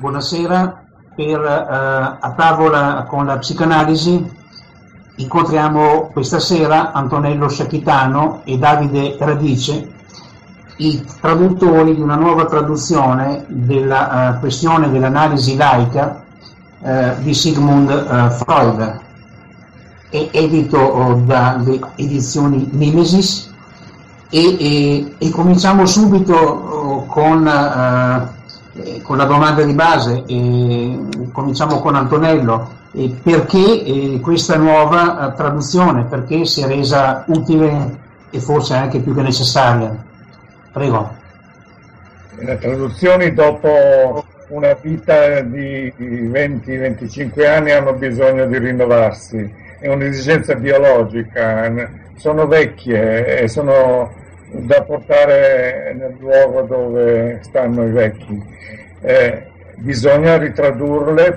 buonasera. A tavola con la psicanalisi incontriamo questa sera Antonello Sciachitano e Davide Radice, i traduttori di una nuova traduzione della questione dell'analisi laica di Sigmund Freud, edito dalle edizioni Mimesis, e cominciamo subito con la domanda di base. Cominciamo con Antonello. Perché questa nuova traduzione? Perché si è resa utile e forse anche più che necessaria? Prego. Le traduzioni dopo una vita di 20-25 anni hanno bisogno di rinnovarsi, è un'esigenza biologica, sono vecchie e sono da portare nel luogo dove stanno i vecchi. Bisogna ritradurre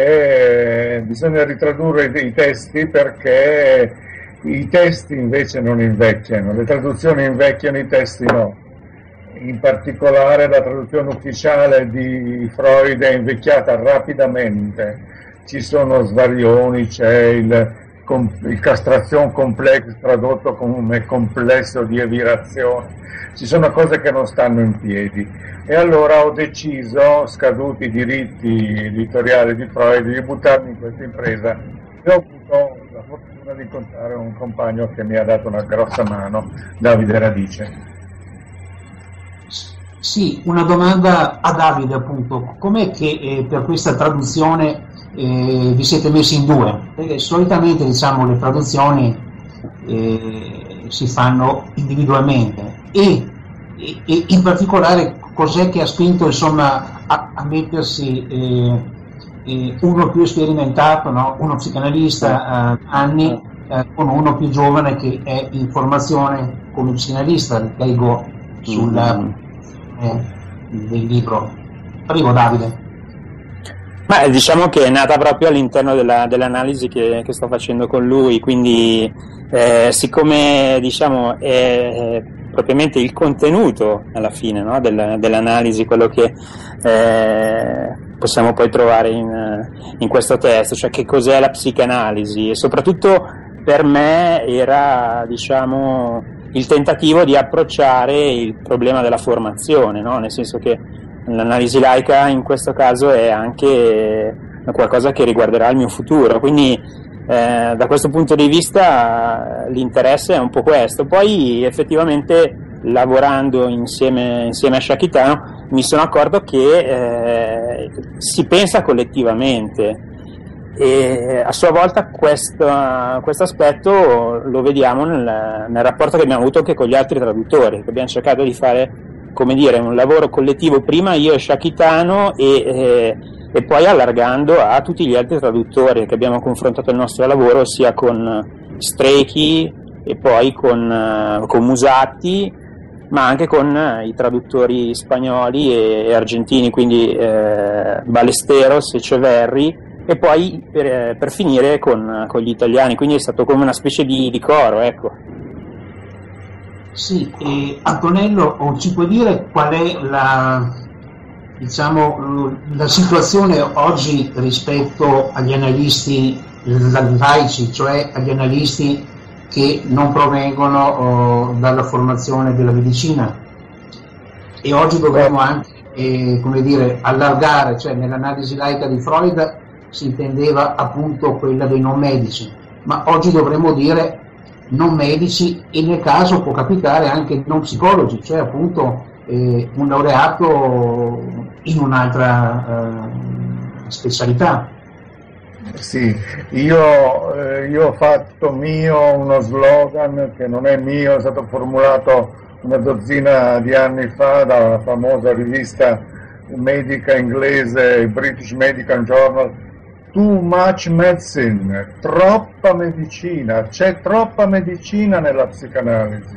i testi, perché i testi invece non invecchiano, le traduzioni invecchiano, i testi no. In particolare la traduzione ufficiale di Freud è invecchiata rapidamente, ci sono svarioni, c'è il castration complex tradotto come complesso di evirazione, ci sono cose che non stanno in piedi, e allora ho deciso, scaduti i diritti editoriali di Freud, di buttarmi in questa impresa, e ho avuto la fortuna di incontrare un compagno che mi ha dato una grossa mano, Davide Radice. Sì, una domanda a Davide, appunto. Com'è che per questa traduzione vi siete messi in due? Perché solitamente, diciamo, le traduzioni si fanno individualmente, e in particolare cos'è che ha spinto, insomma, a mettersi uno più sperimentato, no? Uno psicanalista anni, con uno più giovane che è in formazione come psicanalista? Leggo sul del libro. Prego, Davide. Ma diciamo che è nata proprio all'interno dell'analisi che sto facendo con lui, quindi siccome, diciamo, è propriamente il contenuto alla fine, no, dell'analisi quello che possiamo poi trovare in questo testo, cioè che cos'è la psicanalisi, e soprattutto per me era, diciamo, il tentativo di approcciare il problema della formazione, no? Nel senso che l'analisi laica in questo caso è anche qualcosa che riguarderà il mio futuro, quindi da questo punto di vista l'interesse è un po' questo. Poi effettivamente, lavorando insieme a Sciachitano, mi sono accorto che si pensa collettivamente, e a sua volta questo aspetto lo vediamo nel rapporto che abbiamo avuto anche con gli altri traduttori, che abbiamo cercato di fare, come dire, un lavoro collettivo, prima io e Sciachitano, e poi allargando a tutti gli altri traduttori che abbiamo confrontato il nostro lavoro, sia con Strechi e poi con Musatti, ma anche con i traduttori spagnoli e argentini, quindi Ballesteros e Ceverri, e poi per finire con gli italiani, quindi è stato come una specie di coro, ecco. Sì, Antonello, ci puoi dire qual è la situazione oggi rispetto agli analisti laici, cioè agli analisti che non provengono dalla formazione della medicina? E oggi dovremmo anche, come dire, allargare, cioè nell'analisi laica di Freud si intendeva appunto quella dei non medici, ma oggi dovremmo dire non medici, e nel caso può capitare anche non psicologi, cioè appunto un laureato in un'altra specialità. Sì, io ho fatto mio uno slogan che non è mio, è stato formulato una dozzina di anni fa dalla famosa rivista medica inglese British Medical Journal: too much medicine, troppa medicina, c'è troppa medicina nella psicanalisi.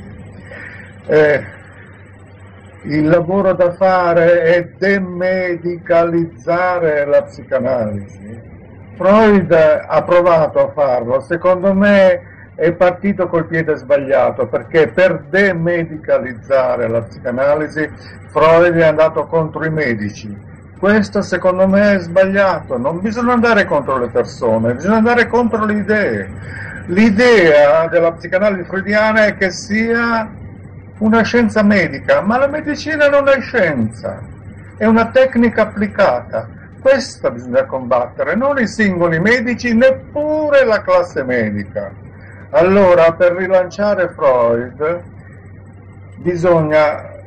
Il lavoro da fare è demedicalizzare la psicanalisi. Freud ha provato a farlo, secondo me è partito col piede sbagliato, perché per demedicalizzare la psicanalisi Freud è andato contro i medici, Questo secondo me è sbagliato, non bisogna andare contro le persone, bisogna andare contro le idee. L'idea della psicanalisi freudiana è che sia una scienza medica, ma la medicina non è scienza, è una tecnica applicata. Questa bisogna combattere, non i singoli medici, neppure la classe medica. Allora, per rilanciare Freud bisogna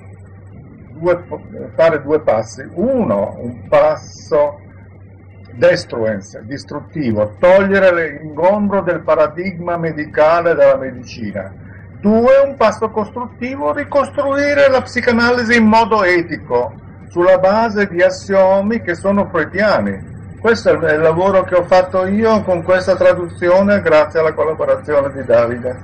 fare due passi. Uno, un passo destruens, distruttivo, togliere l'ingombro del paradigma medicale della medicina. Due, un passo costruttivo, ricostruire la psicanalisi in modo etico, sulla base di assiomi che sono freudiani. Questo è il lavoro che ho fatto io con questa traduzione, grazie alla collaborazione di Davide.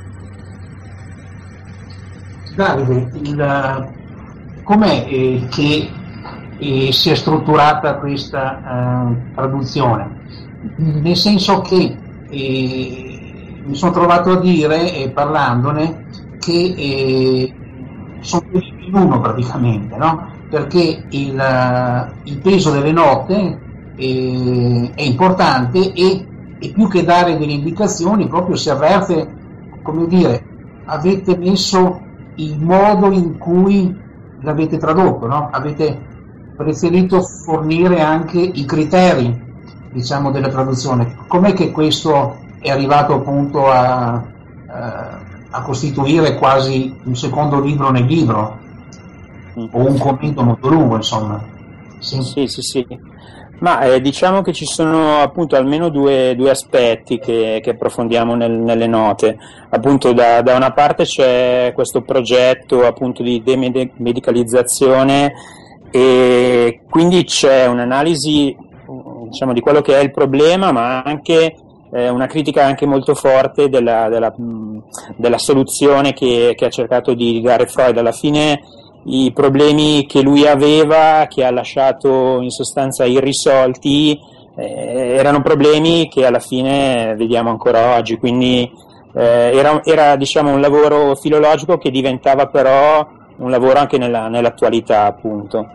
Davide, com'è che si è strutturata questa traduzione? Nel senso che mi sono trovato a dire, parlandone, che sono in uno praticamente, no? Perché il peso delle note è importante e più che dare delle indicazioni proprio si avverte, come dire, avete messo il modo in cui l'avete tradotto, no? Avete preferito fornire anche i criteri, diciamo, della traduzione. Com'è che questo è arrivato appunto a costituire quasi un secondo libro nel libro, o un commento molto lungo, insomma? Sì. Ma diciamo che ci sono appunto almeno due aspetti che approfondiamo nelle note. Appunto da una parte c'è questo progetto appunto di demedicalizzazione, e quindi c'è un'analisi, diciamo, di quello che è il problema, ma anche una critica anche molto forte della soluzione che ha cercato di dare Freud. Alla fine i problemi che lui aveva, che ha lasciato in sostanza irrisolti, erano problemi che alla fine vediamo ancora oggi, quindi era diciamo un lavoro filologico che diventava però un lavoro anche nell'attualità, appunto.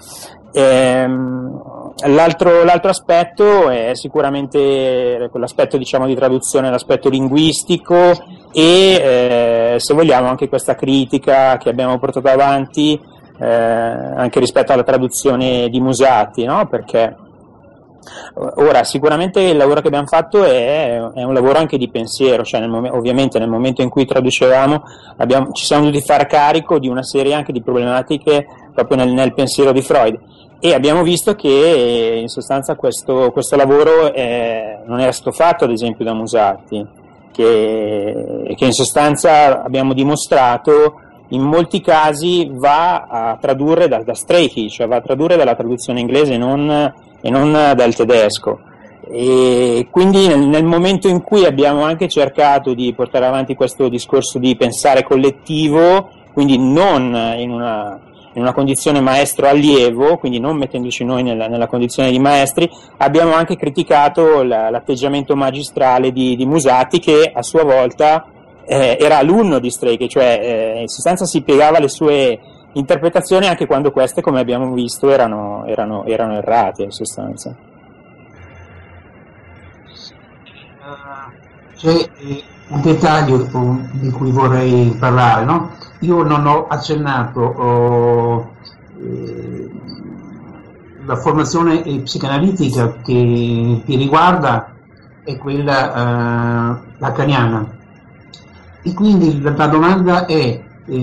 L'altro aspetto è sicuramente quell'aspetto, diciamo, di traduzione, l'aspetto linguistico e se vogliamo anche questa critica che abbiamo portato avanti anche rispetto alla traduzione di Musatti, no? Perché ora sicuramente il lavoro che abbiamo fatto è un lavoro anche di pensiero, cioè ovviamente nel momento in cui traducevamo ci siamo dovuti fare carico di una serie anche di problematiche proprio nel pensiero di Freud, e abbiamo visto che in sostanza questo lavoro non era stato fatto ad esempio da Musatti, che in sostanza abbiamo dimostrato in molti casi va a tradurre da Streichi, cioè va a tradurre dalla traduzione inglese e non dal tedesco. E quindi nel momento in cui abbiamo anche cercato di portare avanti questo discorso di pensare collettivo, quindi non in una condizione maestro-allievo, quindi non mettendoci noi nella condizione di maestri, abbiamo anche criticato l'atteggiamento magistrale di Musatti, che a sua volta era alunno di Streichi, cioè in sostanza si piegava le sue interpretazioni anche quando queste, come abbiamo visto, erano errate in sostanza. C'è un dettaglio di cui vorrei parlare, no? Io non ho accennato la formazione psicanalitica che riguarda è quella lacaniana, e quindi la domanda è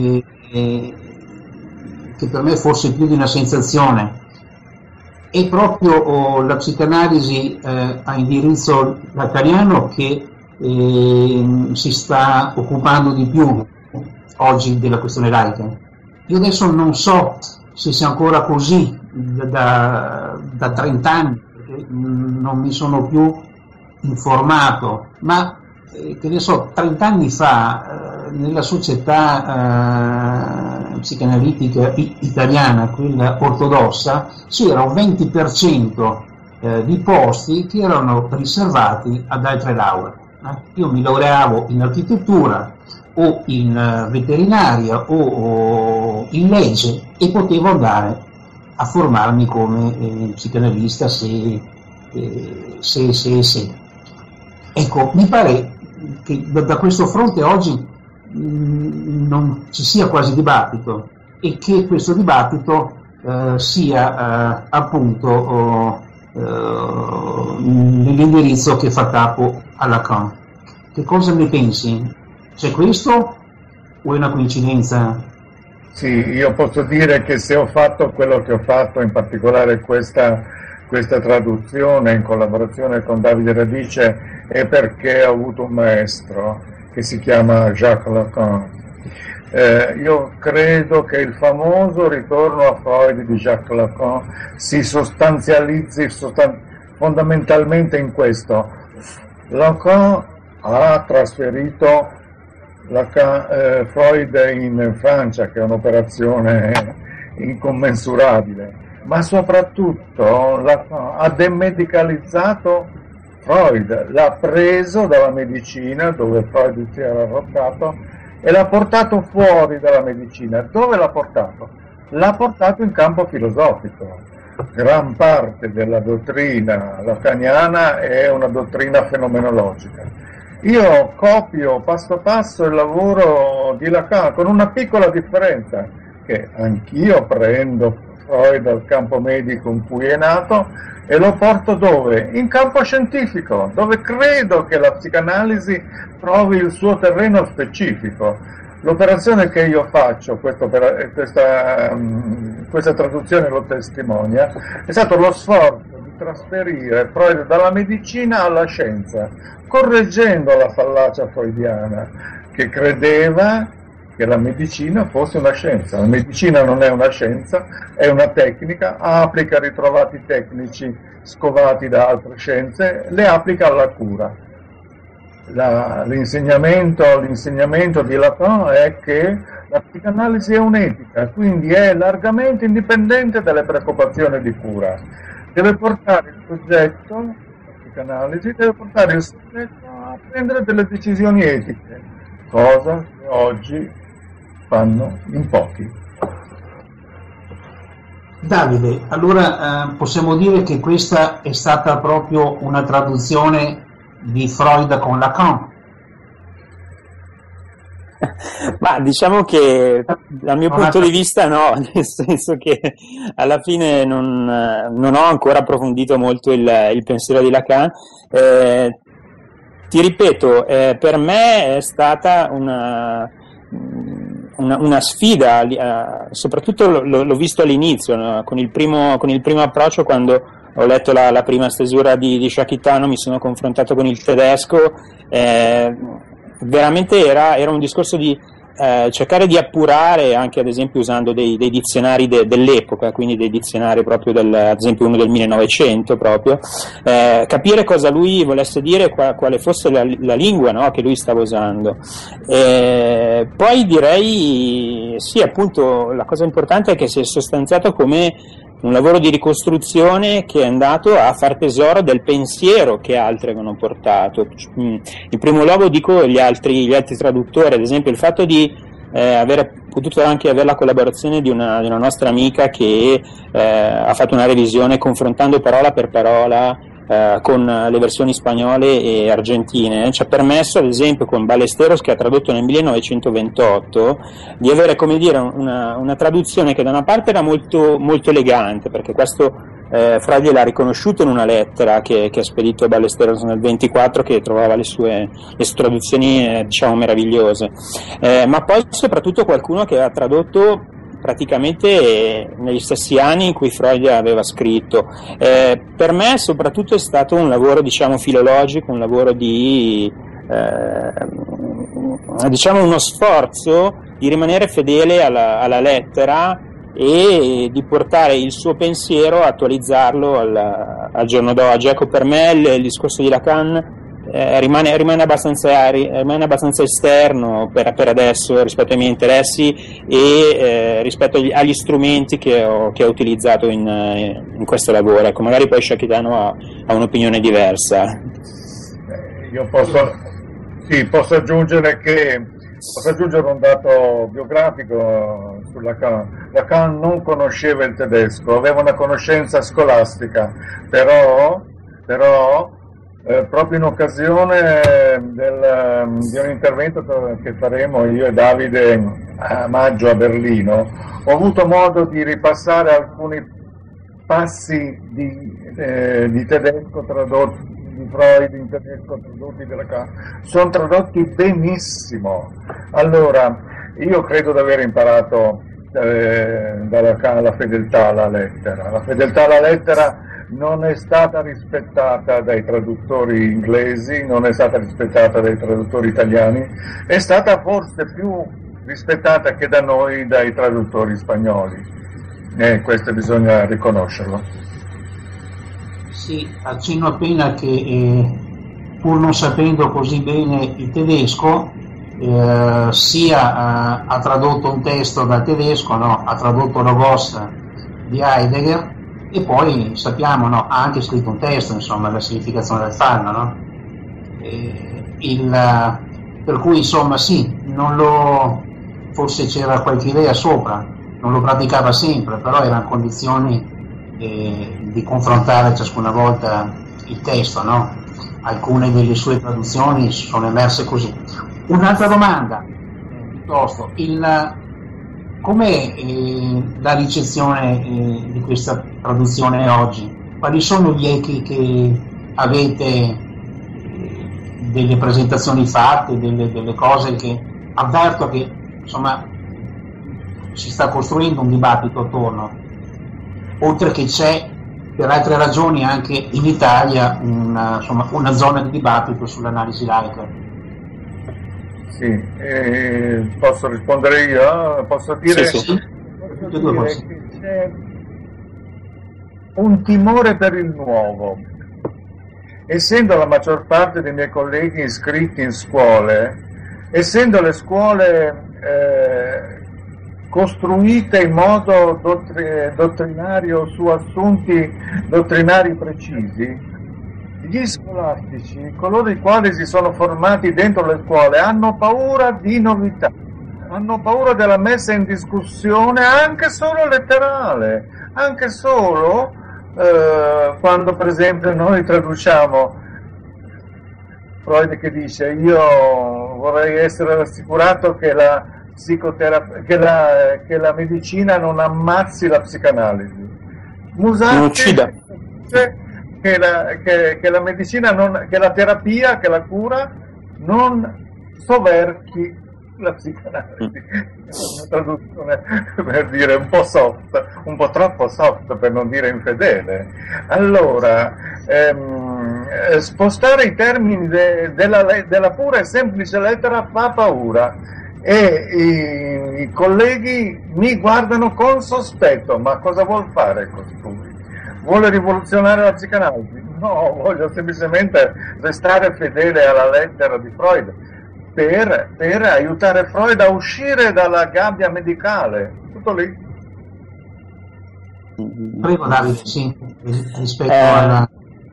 che per me forse più di una sensazione, è proprio la psicanalisi a indirizzo lacaniano che si sta occupando di più oggi della questione laica. Io adesso non so se sia ancora così da 30 anni, perché non mi sono più informato, ma che ne so, 30 anni fa nella società psicanalitica italiana, quella ortodossa, c'era un 20% di posti che erano riservati ad altre lauree. Io mi laureavo in architettura o in veterinaria o in legge e potevo andare a formarmi come psicanalista se. Ecco, mi pare che da questo fronte oggi non ci sia quasi dibattito e che questo dibattito sia appunto nell'indirizzo che fa capo a Lacan. Che cosa ne pensi? C'è questo o è una coincidenza? Sì, io posso dire che se ho fatto quello che ho fatto, in particolare questa traduzione in collaborazione con Davide Radice, è perché ho avuto un maestro che si chiama Jacques Lacan. Io credo che il famoso ritorno a Freud di Jacques Lacan si sostanzializzi fondamentalmente in questo. Lacan ha trasferito Freud in Francia, che è un'operazione incommensurabile, ma soprattutto ha demedicalizzato Freud, l'ha preso dalla medicina dove Freud si era arroccato e l'ha portato fuori dalla medicina. Dove l'ha portato? L'ha portato in campo filosofico. Gran parte della dottrina lacaniana è una dottrina fenomenologica. Io copio passo passo il lavoro di Lacan con una piccola differenza, che anch'io prendo Freud dal campo medico in cui è nato e lo porto dove? In campo scientifico, dove credo che la psicanalisi trovi il suo terreno specifico. L'operazione che io faccio, questa traduzione lo testimonia, è stato lo sforzo di trasferire Freud dalla medicina alla scienza, correggendo la fallacia freudiana che credeva che la medicina fosse una scienza. La medicina non è una scienza, è una tecnica, applica ritrovati tecnici scovati da altre scienze, le applica alla cura. L'insegnamento di Lacan è che la psicanalisi è un'etica, quindi è largamente indipendente dalle preoccupazioni di cura. Deve portare il soggetto, la psicanalisi, deve portare il soggetto a prendere delle decisioni etiche, cosa che oggi fanno in pochi. Davide, allora possiamo dire che questa è stata proprio una traduzione di Freud con Lacan? Ma diciamo che dal mio punto di vista no, nel senso che alla fine non ho ancora approfondito molto il pensiero di Lacan. Ti ripeto, per me è stata una sfida, soprattutto l'ho visto all'inizio, no? con il primo approccio, quando ho letto la prima stesura di Shakitano, mi sono confrontato con il tedesco, veramente era un discorso di cercare di appurare, anche ad esempio usando dei dizionari dell'epoca, quindi dei dizionari proprio ad esempio uno del 1900 proprio, capire cosa lui volesse dire, quale fosse la lingua, no, che lui stava usando. Poi direi sì, appunto la cosa importante è che si è sostanziato come un lavoro di ricostruzione che è andato a far tesoro del pensiero che altri avevano portato. In primo luogo dico gli altri traduttori, ad esempio il fatto di aver potuto anche avere la collaborazione di una nostra amica che ha fatto una revisione confrontando parola per parola con le versioni spagnole e argentine, ci ha permesso ad esempio con Ballesteros, che ha tradotto nel 1928, di avere, come dire, una traduzione che da una parte era molto, molto elegante, perché questo Freud l'ha riconosciuto in una lettera che ha spedito Ballesteros nel 24, che trovava le sue traduzioni diciamo meravigliose, ma poi soprattutto qualcuno che ha tradotto praticamente negli stessi anni in cui Freud aveva scritto. Per me soprattutto è stato un lavoro, diciamo, filologico, un lavoro di diciamo uno sforzo di rimanere fedele alla lettera e di portare il suo pensiero, attualizzarlo al giorno d'oggi. Ecco, per me il discorso di Lacan rimane abbastanza esterno per adesso rispetto ai miei interessi e rispetto agli strumenti che ho utilizzato in questo lavoro. Ecco, magari poi Shakitano ha un'opinione diversa. Io posso aggiungere che Posso aggiungere un dato biografico su Lacan. Lacan non conosceva il tedesco, aveva una conoscenza scolastica, però proprio in occasione di un intervento che faremo io e Davide a maggio a Berlino, ho avuto modo di ripassare alcuni passi di tedesco tradotti, di Freud in tedesco tradotti da Lacan. Sono tradotti benissimo. Allora, io credo di aver imparato da Lacan la fedeltà alla lettera. La fedeltà alla lettera non è stata rispettata dai traduttori inglesi, non è stata rispettata dai traduttori italiani, è stata forse più rispettata che da noi dai traduttori spagnoli, questo bisogna riconoscerlo. Sì, accenno appena che pur non sapendo così bene il tedesco, sia ha tradotto un testo dal tedesco, no? Ha tradotto Logos di Heidegger, e poi sappiamo, no, ha anche scritto un testo, insomma, la significazione del farno, no? Per cui, insomma, sì, forse c'era qualche idea sopra, non lo praticava sempre, però era in condizioni di confrontare ciascuna volta il testo, no? Alcune delle sue traduzioni sono emerse così. Un'altra domanda, piuttosto, com'è la ricezione di questa traduzione oggi? Quali sono gli echi che avete delle presentazioni fatte, delle cose che avverto che insomma si sta costruendo un dibattito attorno, oltre che c'è per altre ragioni anche in Italia una zona di dibattito sull'analisi laica? Sì, posso rispondere io? Posso dire, sì. Posso dire che c'è un timore per il nuovo. Essendo la maggior parte dei miei colleghi iscritti in scuole, essendo le scuole costruite in modo dottrinario su assunti dottrinari precisi, gli scolastici, coloro i quali si sono formati dentro le scuole, hanno paura di novità, hanno paura della messa in discussione anche solo letterale, anche solo quando per esempio noi traduciamo Freud che dice: io vorrei essere rassicurato che la medicina non ammazzi la psicanalisi. Musacchi dice che la medicina che la terapia, che la cura non soverchi la psicanalisi. Una traduzione per dire un po' soft, un po' troppo soft per non dire infedele. Allora, spostare i termini della pura e semplice lettera fa paura, e i colleghi mi guardano con sospetto. Ma cosa vuol fare costui? Vuole rivoluzionare la psicanalisi? No, voglio semplicemente restare fedele alla lettera di Freud per aiutare Freud a uscire dalla gabbia medicale. Tutto lì. Prego Davide, sì, rispetto alla...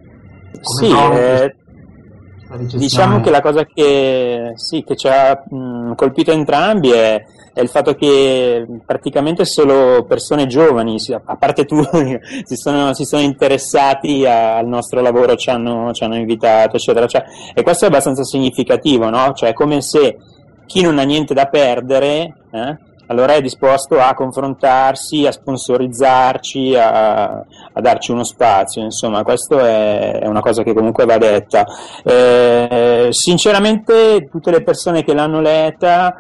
Diciamo che la cosa che ci ha colpito entrambi è il fatto che praticamente solo persone giovani, a parte tu, si sono interessati al nostro lavoro, ci hanno invitato, eccetera. E questo è abbastanza significativo, no? Cioè, è come se chi non ha niente da perdere, allora è disposto a confrontarsi, a sponsorizzarci, a darci uno spazio. Insomma, questo è una cosa che comunque va detta. Sinceramente, tutte le persone che l'hanno letta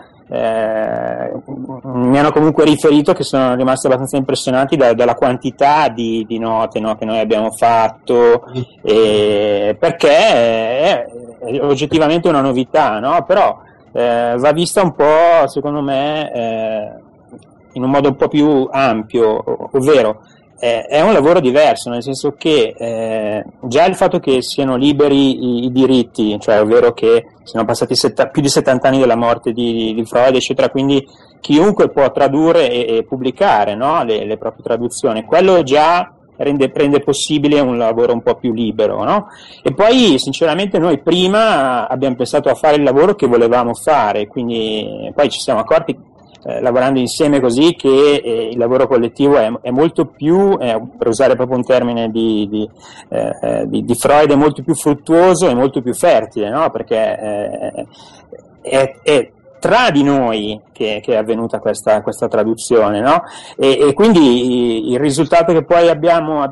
mi hanno comunque riferito che sono rimaste abbastanza impressionati dalla quantità di note, no, che noi abbiamo fatto, perché è oggettivamente una novità, no? Però va vista un po', secondo me, in un modo un po' più ampio, ovvero è un lavoro diverso, nel senso che già il fatto che siano liberi i diritti, cioè ovvero che siano passati più di 70 anni dalla morte di Freud, eccetera, quindi chiunque può tradurre e pubblicare, no, le proprie traduzioni, quello già rende possibile un lavoro un po' più libero, no? E poi sinceramente noi prima abbiamo pensato a fare il lavoro che volevamo fare, quindi poi ci siamo accorti lavorando insieme così che il lavoro collettivo è molto più, per usare proprio un termine di Freud, è molto più fruttuoso e molto più fertile, no? Perché è tra di noi che è avvenuta questa traduzione, no? E quindi il risultato che poi abbiamo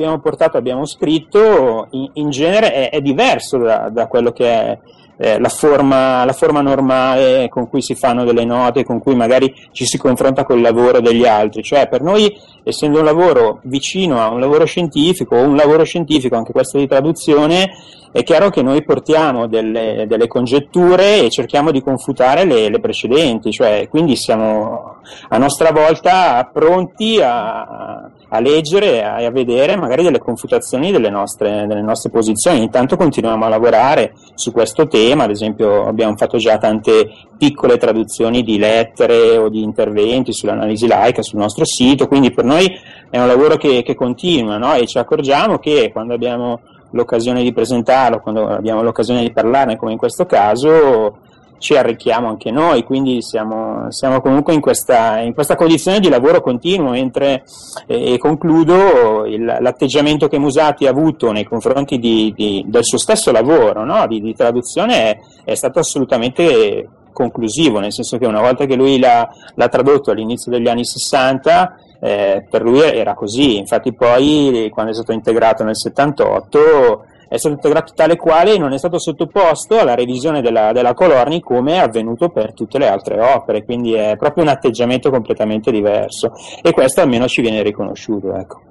scritto in genere è diverso da quello che è la forma normale con cui si fanno delle note, con cui magari ci si confronta col lavoro degli altri. Cioè, per noi, essendo un lavoro vicino a un lavoro scientifico, o un lavoro scientifico, anche questo di traduzione, è chiaro che noi portiamo delle congetture e cerchiamo di confutare le precedenti, cioè quindi siamo a nostra volta pronti a leggere e a vedere magari delle confutazioni delle nostre posizioni. Intanto continuiamo a lavorare su questo tema, ad esempio abbiamo fatto già tante piccole traduzioni di lettere o di interventi sull'analisi laica sul nostro sito, quindi per noi è un lavoro che continua, no? E ci accorgiamo che quando abbiamo l'occasione di presentarlo, quando abbiamo l'occasione di parlarne, come in questo caso, ci arricchiamo anche noi, quindi siamo comunque in questa condizione di lavoro continuo, mentre, e concludo, l'atteggiamento che Musati ha avuto nei confronti del suo stesso lavoro, no? di traduzione è stato assolutamente conclusivo, nel senso che una volta che lui l'ha tradotto all'inizio degli anni 60, per lui era così. Infatti poi quando è stato integrato nel 78 è stato integrato tale quale e non è stato sottoposto alla revisione della Colorni come è avvenuto per tutte le altre opere, quindi è proprio un atteggiamento completamente diverso e questo almeno ci viene riconosciuto, ecco.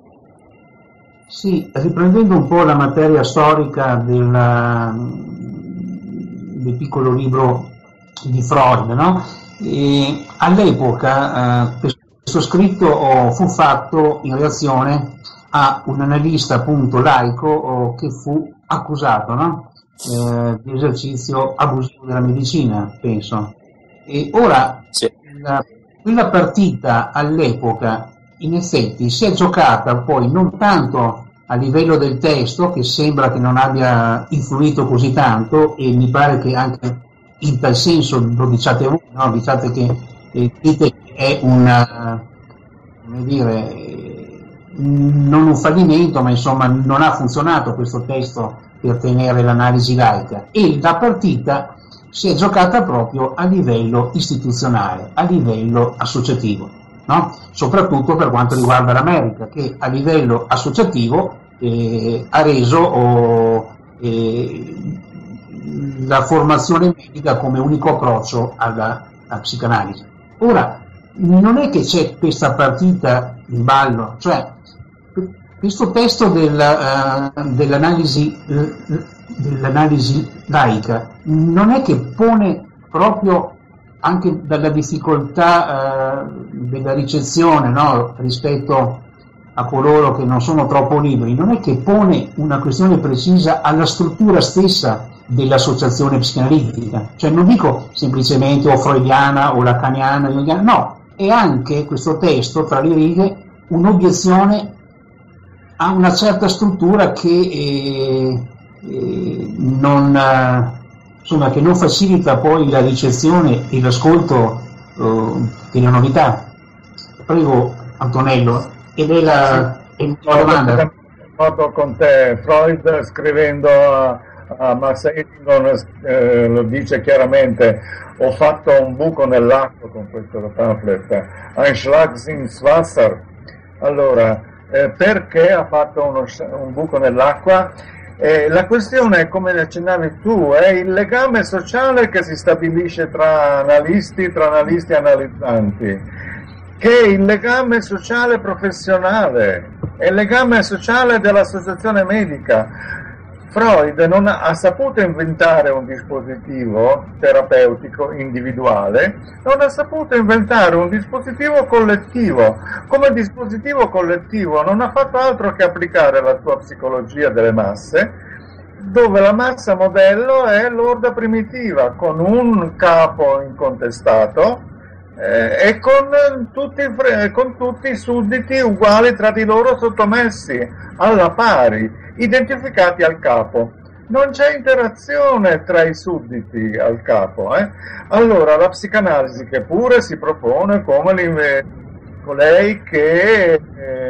Sì, riprendendo un po' la materia storica del piccolo libro di Freud, no? E all'epoca questo scritto fu fatto in reazione a un analista appunto laico che fu accusato, no? Di esercizio abusivo della medicina, penso. E ora sì. Quella partita all'epoca in effetti si è giocata poi non tanto a livello del testo, che sembra che non abbia influito così tanto, e mi pare che anche in tal senso lo diciate voi, no? Diciate che dite che è come dire, non un fallimento, ma insomma non ha funzionato questo testo per tenere l'analisi laica, e la partita si è giocata proprio a livello istituzionale, a livello associativo, no? Soprattutto per quanto riguarda l'America, che a livello associativo ha reso la formazione medica come unico approccio alla psicanalisi. Ora, non è che c'è questa partita in ballo, cioè questo testo dell'analisi laica non è che pone proprio, anche dalla difficoltà della ricezione, no, rispetto a coloro che non sono troppo liberi, non è che pone una questione precisa alla struttura stessa dell'associazione psicanalitica, cioè non dico semplicemente o freudiana o lacaniana, no, è anche questo testo, tra le righe, un'obiezione a una certa struttura che non facilita poi la ricezione e l'ascolto delle novità. Prego Antonello, ed è la domanda. Sono con te. Freud, scrivendo a Max Eddington, lo dice chiaramente: ho fatto un buco nell'acqua con questo pamphlet, ein Schlag ins Wasser. Allora, perché ha fatto un buco nell'acqua? La questione, come ne accennavi tu, è il legame sociale che si stabilisce tra analisti e analizzanti, che è il legame sociale professionale, è il legame sociale dell'associazione medica. Freud non ha saputo inventare un dispositivo terapeutico individuale, non ha saputo inventare un dispositivo collettivo. Come dispositivo collettivo non ha fatto altro che applicare la sua psicologia delle masse, dove la massa modello è l'orda primitiva, con un capo incontestato, e con tutti i sudditi uguali tra di loro, sottomessi alla pari, identificati al capo. Non c'è interazione tra i sudditi al capo. Allora la psicanalisi, che pure si propone come colei che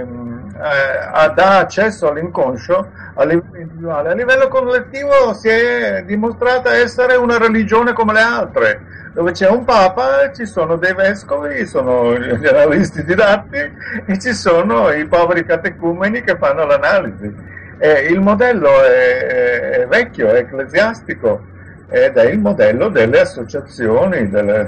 dà accesso all'inconscio a livello individuale, a livello collettivo si è dimostrata essere una religione come le altre, dove c'è un papa, ci sono dei vescovi, sono gli analisti didattici e ci sono i poveri catecumeni che fanno l'analisi. Il modello è vecchio, è ecclesiastico, ed è il modello delle associazioni,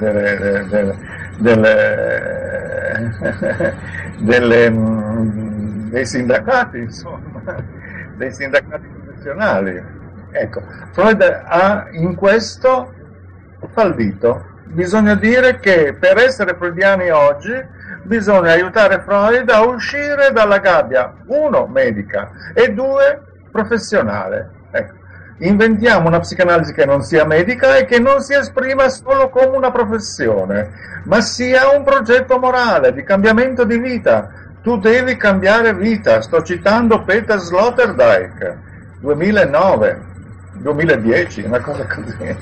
dei sindacati, insomma, dei sindacati professionali. Ecco, Freud ha in questo fallito. Bisogna dire che per essere freudiani oggi bisogna aiutare Freud a uscire dalla gabbia, 1, medica, e 2, professionale. Ecco. Inventiamo una psicanalisi che non sia medica e che non si esprima solo come una professione, ma sia un progetto morale di cambiamento di vita. Tu devi cambiare vita. Sto citando Peter Sloterdijk, 2009, 2010, una cosa così.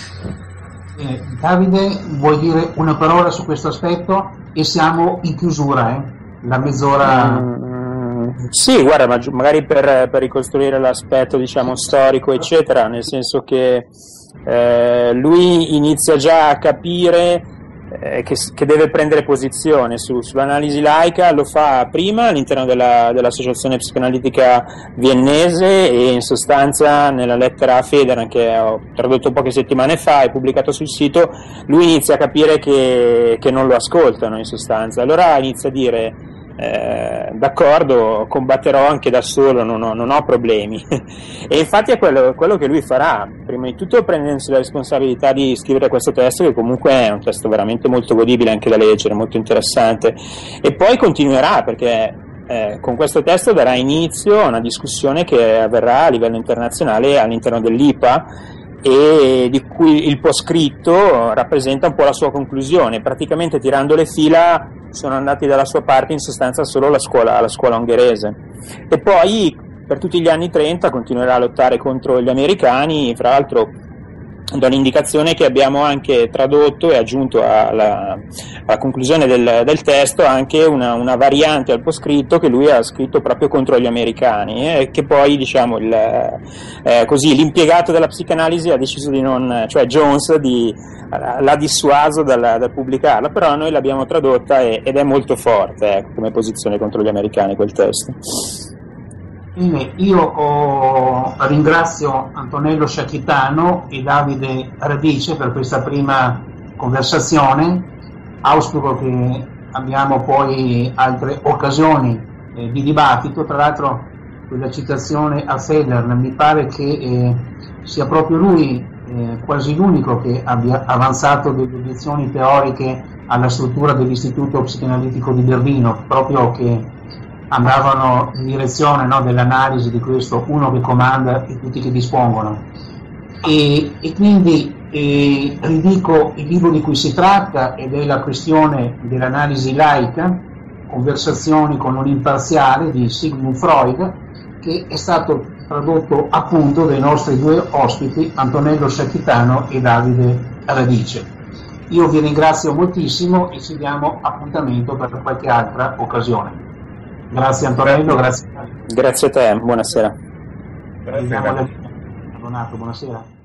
Davide, vuoi dire una parola su questo aspetto? E siamo in chiusura, la mezz'ora. Sì, guarda, magari per ricostruire l'aspetto, diciamo, storico, eccetera, nel senso che lui inizia già a capire che deve prendere posizione sull'analisi laica. Lo fa prima all'interno dell'associazione psicoanalitica viennese, e in sostanza nella lettera a Federer, che ho tradotto poche settimane fa e pubblicato sul sito, lui inizia a capire che non lo ascoltano, in sostanza. Allora inizia a dire d'accordo, combatterò anche da solo, non ho problemi. E infatti è quello che lui farà, prima di tutto prendendosi la responsabilità di scrivere questo testo, che comunque è un testo veramente molto godibile anche da leggere, molto interessante, e poi continuerà, perché con questo testo darà inizio a una discussione che avverrà a livello internazionale all'interno dell'IPA, e di cui il poscritto rappresenta un po' la sua conclusione. Praticamente, tirando le fila, sono andati dalla sua parte in sostanza solo la scuola ungherese, e poi per tutti gli anni 30 continuerà a lottare contro gli americani. Fra l'altro do l'indicazione che abbiamo anche tradotto e aggiunto alla conclusione del testo anche una variante al poscritto che lui ha scritto proprio contro gli americani, che poi, diciamo, così l'impiegato della psicanalisi ha deciso di non, cioè Jones, l'ha dissuaso dal pubblicarla, però noi l'abbiamo tradotta ed è molto forte, come posizione contro gli americani quel testo. Bene, io ringrazio Antonello Sciacchitano e Davide Radice per questa prima conversazione. Auspico che abbiamo poi altre occasioni di dibattito. Tra l'altro, quella citazione a Federer mi pare che sia proprio lui quasi l'unico che abbia avanzato delle obiezioni teoriche alla struttura dell'Istituto Psicoanalitico di Berlino, proprio che andavano in direzione, no, dell'analisi di questo uno che comanda e tutti che dispongono. E quindi ridico il libro di cui si tratta, ed è la questione dell'analisi laica, conversazioni con un imparziale di Sigmund Freud, che è stato tradotto appunto dai nostri due ospiti, Antonello Sciacchitano e Davide Radice. Io vi ringrazio moltissimo e ci diamo appuntamento per qualche altra occasione. Grazie Antonello, grazie. Grazie a te, buonasera. Grazie. Buonasera.